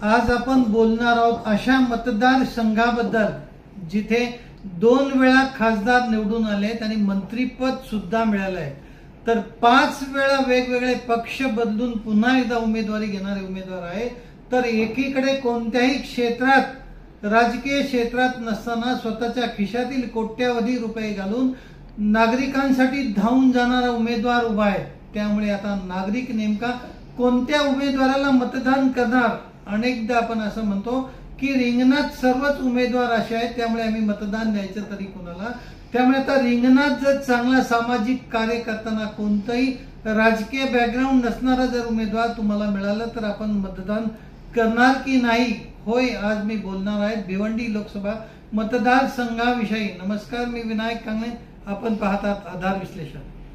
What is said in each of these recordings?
आज आपण बोलणार आहोत अशा मतदारसंघाबद्दल जिथे 2 वेळा खासदार निवडून आलेत आणि मंत्रीपद सुद्धा मिळाले आहे, तर 5 वेळा वेगवेगळे पक्ष बदलून पुन्हा एकदा उमेदवारी घेणारे उमेदवार आहे। तर एकीकडे कोणत्याही क्षेत्रात राजकीय क्षेत्रात नसताना स्वतःच्या खिशातील कोट्यावधी रुपये घालून नागरिकांसाठी धावून जाणारा उमेदवार उभा आहे। त्यामुळे आता नागरिक नेमका कोणत्या उमेदवाराला मतदान करणार? अनेकदा आपण असं म्हणतो की रिंगणात सर्वच उमेदवार असे आहेत, त्यामुळे आम्ही मतदान द्यायचं तरी कोणाला। त्यामुळे आता रिंगणात जर चांगला सामाजिक कार्य करताना कोणताही राजकीय बॅकग्राऊंड नसणारा जर उमेदवार तुम्हाला मिळाला तर आपण मतदान करणार की नाही? होय, आज मी बोलणार आहे भिवंडी लोकसभा मतदारसंघाविषयी। नमस्कार, मी विनायक कांगणे, आपण पाहतात आधार विश्लेषण।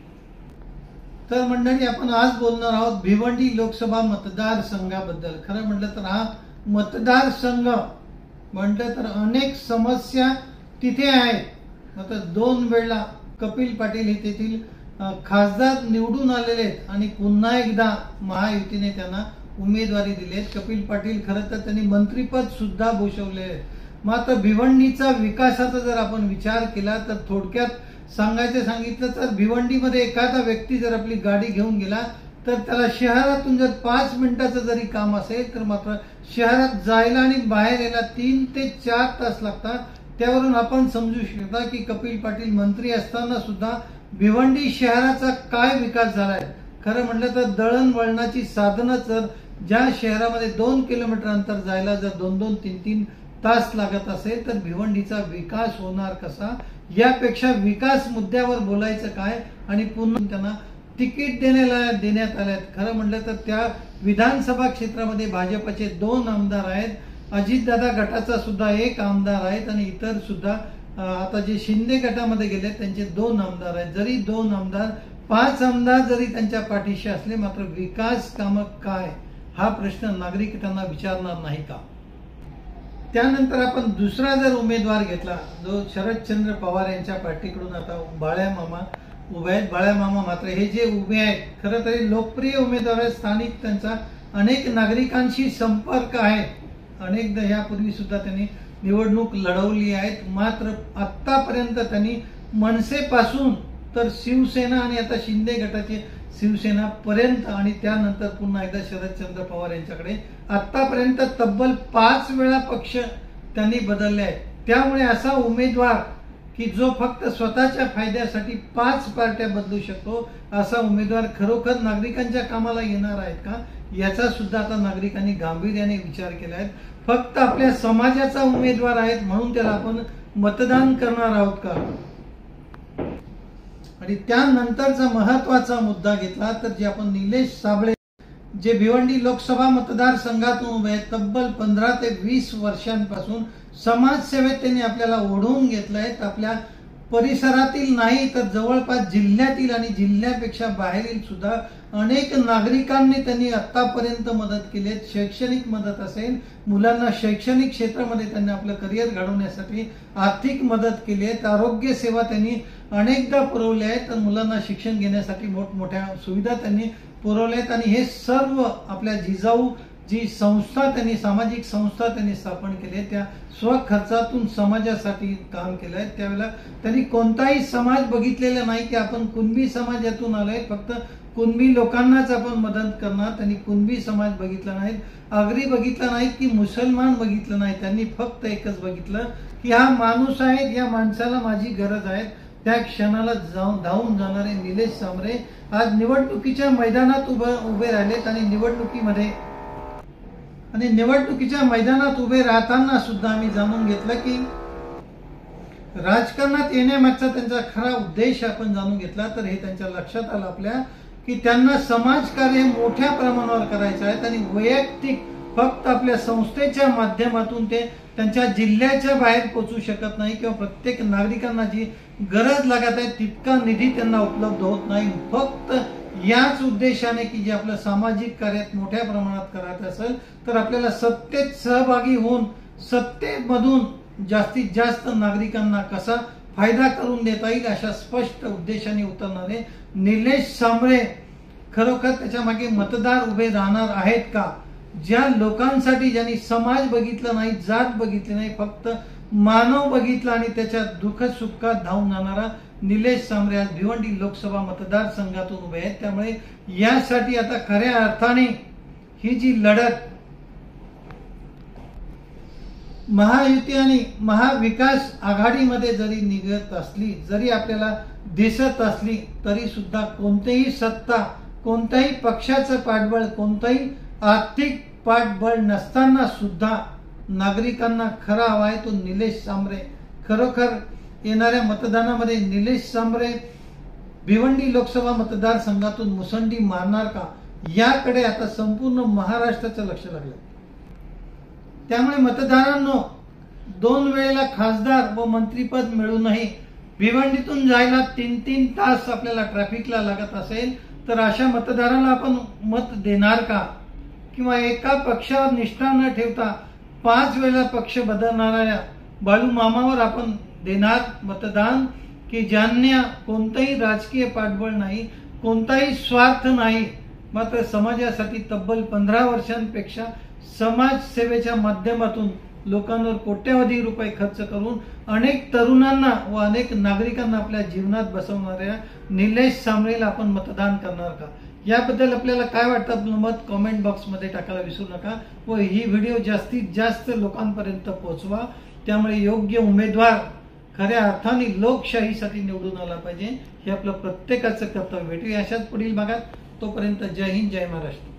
तर मंडळी, आपण आज बोलणार आहोत भिवंडी लोकसभा मतदारसंघाबद्दल। खरं म्हटलं तर हा मतदारसंघ म्हटलं तर अनेक समस्या तिथे आहेत। आता 2 वेळा कपिल पाटील हे तेथील खासदार निवडून आलेले आहेत आणि पुन्हा एकदा महायुतीने त्यांना उमेदवारी दिली आहे। कपिल पाटील खरं तर त्यांनी मंत्रीपद सुद्धा भूषवले आहे। मात्र भिवंडीचा विकासाचा जर आपण विचार केला तर थोडक्यात सांगायचं सांगितलं तर भिवंडीमध्ये एखादा व्यक्ती जर आपली गाडी घेऊन गेला तर त्याला शहरातून जर 5 मिनिटाचं जरी काम असेल तर मात्र शहरात जायला आणि बाहेर यायला 3 ते 4 तास लागतात। त्यावरून आपण समजू शकता की कपिल पाटील मंत्री असताना सुद्धा भिवंडी शहराचा काय विकास झालाय। खरं म्हटलं तर दळणवळणाची साधनं जर ज्या शहरामध्ये 2 किलोमीटर अंतर जायला जर 2-2, 3-3 तास लागत असेल तर भिवंडीचा विकास होणार कसा? यापेक्षा विकास मुद्द्यावर बोलायचं काय? आणि पुन्हा त्यांना तिकीट देण्यात आले। खरं म्हटलं तर त्या विधानसभा क्षेत्रामध्ये भाजपचे 2 आमदार आहेत, अजितदादा गटाचा सुद्धा 1 आमदार आहेत आणि इतर सुद्धा आता जे शिंदे गटामध्ये गेले त्यांचे 2 आमदार आहेत। जरी 2 आमदार 5 आमदार जरी त्यांच्या पाठीशी असले, मात्र विकास कामं काय हा प्रश्न नागरिक त्यांना विचारणार नाही का? त्यानंतर आपण दुसरा जर उमेदवार घेतला जो शरदचंद्र पवार यांच्या पार्टीकडून आता बाळ्या मामा उभे आहेत। बाळ्या मामा मात्र हे जे उभे आहेत खरं तर लोकप्रिय उमेदवार आहेत, स्थानिक त्यांचा अनेक नागरिकांशी संपर्क आहे। अनेकदा यापूर्वी सुद्धा त्यांनी निवडणूक लढवली आहेत, मात्र आतापर्यंत त्यांनी मनसेपासून तर शिवसेना आणि आता शिंदे गटाचे शिवसेना पर्यंत आणि त्यानंतर पुन्हा एकदा शरदचंद्र पवार यांच्याकडे आतापर्यंत तब्बल 5 वेळा पक्ष त्यांनी बदलले आहेत। त्यामुळे असा उमेदवार की जो फक्त स्वतःच्या फायद्यासाठी 5 पार्ट्या बदलू शकतो, असा उमेदवार खरोखर नागरिकांच्या कामाला येणार आहेत का? याचा सुद्धा आता नागरिकांनी गांभीर्याने विचार केला आहे। फक्त आपल्या समाजाचा उमेदवार आहेत म्हणून त्याला आपण मतदान करणार आहोत का? आणि त्यानंतरचा महत्वाचा मुद्दा घेतला तर जे आपण निलेश साबळे जे भिवंडी लोकसभा मतदारसंघातून उभे आहेत, तब्बल 15 ते 20 वर्षांपासून समाजसेवेत त्यांनी आपल्याला ओढवून घेतलंय। आपल्या परिसरातील नाही तर जवळपास जिल्ह्यातील आणि जिल्ह्यापेक्षा बाहेरील सुद्धा अनेक नागरिकांनी त्यांनी आतापर्यंत मदत केली आहे। शैक्षणिक मदत असेल, मुलांना शैक्षणिक क्षेत्रामध्ये त्यांनी आपलं करिअर घडवण्यासाठी आर्थिक मदत केली आहे। आरोग्य सेवा त्यांनी अनेकदा पुरवल्या आहेत, तर मुलांना शिक्षण घेण्यासाठी मोठमोठ्या सुविधा त्यांनी पुरवल्या आहेत। आणि हे सर्व आपल्या जिजाऊ जी संस्था त्यांनी सामाजिक संस्था त्यांनी स्थापन केली आहे त्या स्वखर्चातून समाजासाठी काम केलं आहे। त्यावेळेला त्यांनी कोणताही समाज बघितलेला नाही की आपण कुणबी समाजातून आलोय, फक्त कुणबी लोकांनाच आपण मदत करणार। त्यांनी कुणबी समाज बघितला नाही, आगरी बघितला नाही की मुसलमान बघितलं नाही। त्यांनी फक्त एकच बघितलं की हा माणूस आहे, या माणसाला माझी गरज आहे। त्या क्षणाला धावून जाणारे निलेश साबळे आज निवडणुकीच्या मैदानात उभे राहिलेत आणि निवडणुकीच्या मैदानात उभे राहताना सुद्धा आम्ही जाणून घेतलं की राजकारणात येण्यामागचा त्यांचा खरा उद्देश आपण जाणून घेतला तर हे त्यांच्या लक्षात आलं आपल्या की त्यांना समाजकार्य मोठ्या प्रमाणावर करायचं आहे आणि वैयक्तिक फक्त आपल्या संस्थेच्या माध्यमातून ते त्यांच्या जिल्ह्याच्या बाहेर पोहोचू शकत नाही किंवा प्रत्येक नागरिकांना जी गरज लागत आहे तितका निधी त्यांना उपलब्ध होत नाही। फक्त याच उद्देशाने की जे आपल्या सामाजिक कार्यात मोठ्या प्रमाणात करायचं असेल तर आपल्याला सत्तेत सहभागी होऊन सत्तेमधून जास्तीत जास्त नागरिकांना कसा फायदा करून देता येईल अशा स्पष्ट उद्देशाने उतरणारे निलेश साबळे खरोखर त्याच्या मागे मतदार उभे राहणार आहेत का? ज्या लोकांसाठी ज्यांनी समाज बघितला नाही, जात बघितली नाही, फक्त मानव बघितला आणि त्याच्या दुःख सुखात धावून जाणारा निलेश सांबरे आज भिवंडी लोकसभा मतदारसंघातून उभे आहेत. त्यामुळे यासाठी आता खऱ्या अर्थाने ही जी लढत महायुती आणि महाविकास आघाडीमध्ये जरी निघत असली, जरी आपल्याला दिसत असली, तरी सुद्धा कोणतेही सत्ता, कोणत्याही पक्षाचं पाठबळ, कोणताही आर्थिक पाठबळ नसताना सुद्धा नागरिकांना खरा हवा आहे तो निलेश सांबरे. खरोखर येणाऱ्या मतदानामध्ये निलेश सांबरे भिवंडी लोकसभा मतदारसंघातून मुसंडी मारणार का, याकडे आता संपूर्ण महाराष्ट्राचं लक्ष लागलं. त्यामुळे मतदारांनो, 2 वेळेला खासदार व मंत्रीपद मिळूनही भिवंडीतून जायला 3-3 तास आपल्याला ट्रॅफिकला लागत असेल तर अशा मतदाराला आपण मत देणार का? किंवा एका पक्षावर निष्ठा न ठेवता 5 वेळा पक्ष बदलणाऱ्या बाळू मामावर आपण देणार मतदान, की ज्यांना कोणताही राजकीय पाठबळ नाही, कोणताही स्वार्थ नाही, मात्र समाजासाठी तब्बल 15 वर्षांपेक्षा समाजसेवेच्या माध्यमातून लोकांवर कोट्यवधी रुपये खर्च करून अनेक तरुणांना व अनेक नागरिकांना आपल्या जीवनात बसवणाऱ्या निलेश सांबरेला आपण मतदान करणार का? याबद्दल आपल्याला काय वाटतं, आपलं मत कमेंट बॉक्समध्ये टाकायला विसरू नका व ही व्हिडिओ जास्तीत जास्त लोकांपर्यंत पोहोचवा. त्यामुळे योग्य उमेदवार खऱ्या अर्थाने लोकशाहीसाठी निवडून आला पाहिजे, हे आपलं प्रत्येकाचं कर्तव्य. भेटूया अशाच पुढील भागात. तोपर्यंत जय हिंद, जय महाराष्ट्र.